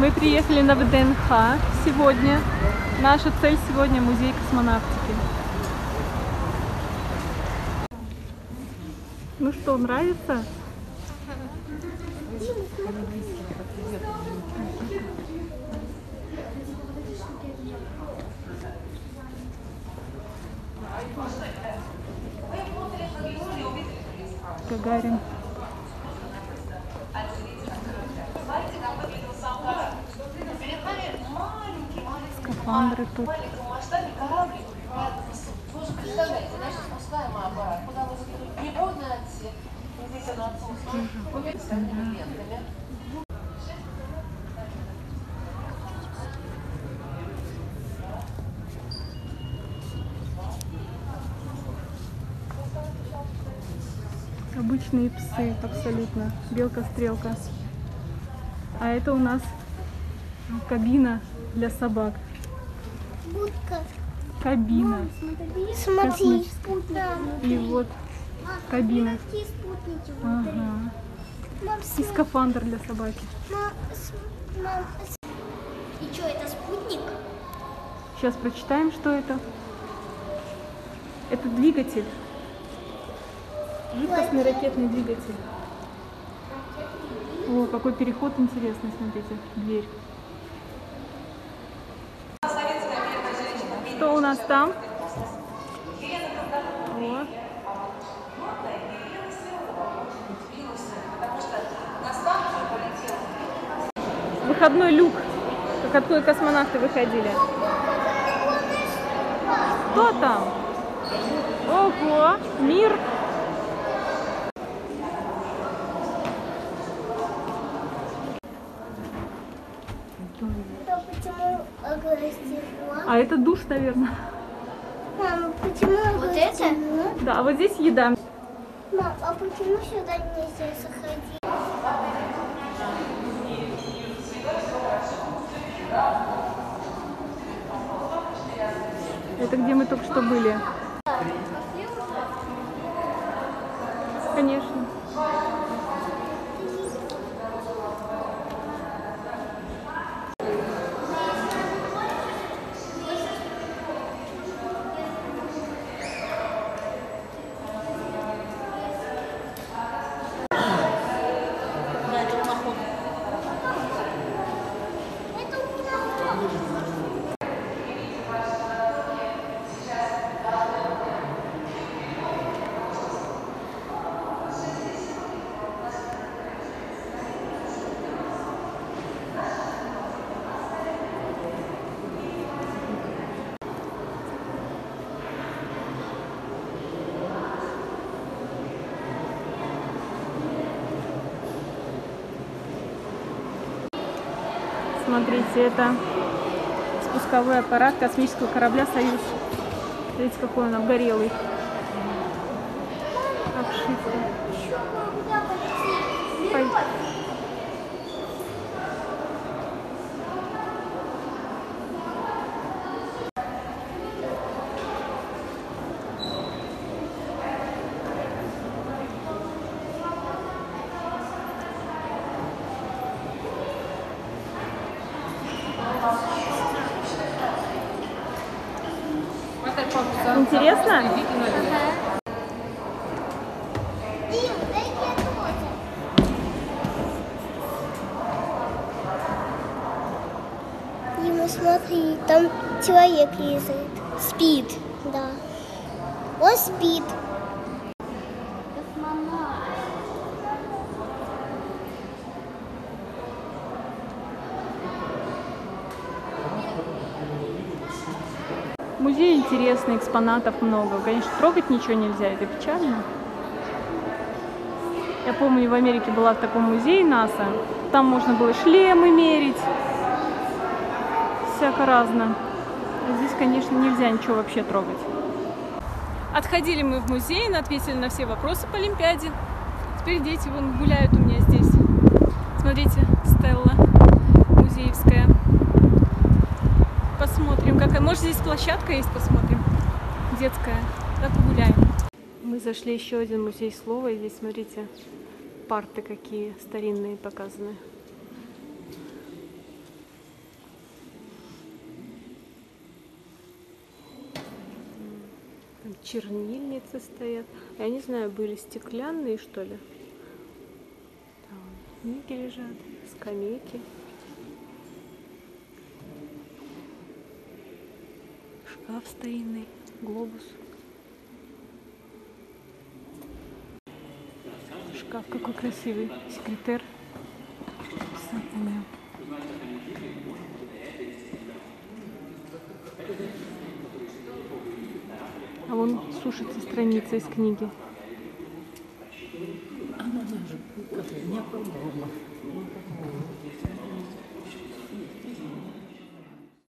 Мы приехали на ВДНХ сегодня. Наша цель сегодня — музей космонавтики. Ну что, нравится? Гагарин. Скафандры тут. Обычные псы, абсолютно. Белка-стрелка. А это у нас кабина для собак. Будка. Кабина. Смотри. И вот кабина. Ага. И скафандр для собаки. И что, это спутник? Сейчас прочитаем, что это. Это двигатель. Жидкостный ракетный двигатель. О, какой переход интересный, смотрите, дверь. Что у нас там? О. Выходной люк, как откуда космонавты выходили. Что там? Ого, мир! А это душ, наверное. Мама, почему вот это? Да, а вот здесь еда. Мам, а почему сюда нельзя заходить? Это где мы только что были. Конечно. Смотрите, это спусковой аппарат космического корабля «Союз». Смотрите, какой он обгорелый. Обшивка. Интересно? Ага. Дим, дай мне тоже. Дима, смотри, там человек лезет. Спит. Да. Он спит. Музей интересный, экспонатов много. Конечно, трогать ничего нельзя, это печально. Я помню, в Америке была в таком музее НАСА. Там можно было шлемы мерить. Всяко разно. А здесь, конечно, нельзя ничего вообще трогать. Отходили мы в музей, ответили на все вопросы по Олимпиаде. Теперь дети вон гуляют у меня здесь. Смотрите, Стелла музеевская. Посмотрим, какая. Может, здесь площадка есть, посмотрим. Детская. Да, погуляем. Мы зашли еще один музей слова. И здесь, смотрите, парты какие старинные показаны. чернильницы стоят. Я не знаю, были стеклянные, что ли. Там книги лежат, скамейки. Шкаф старинный, глобус. Шкаф какой красивый, секретер. А вон сушится страница из книги.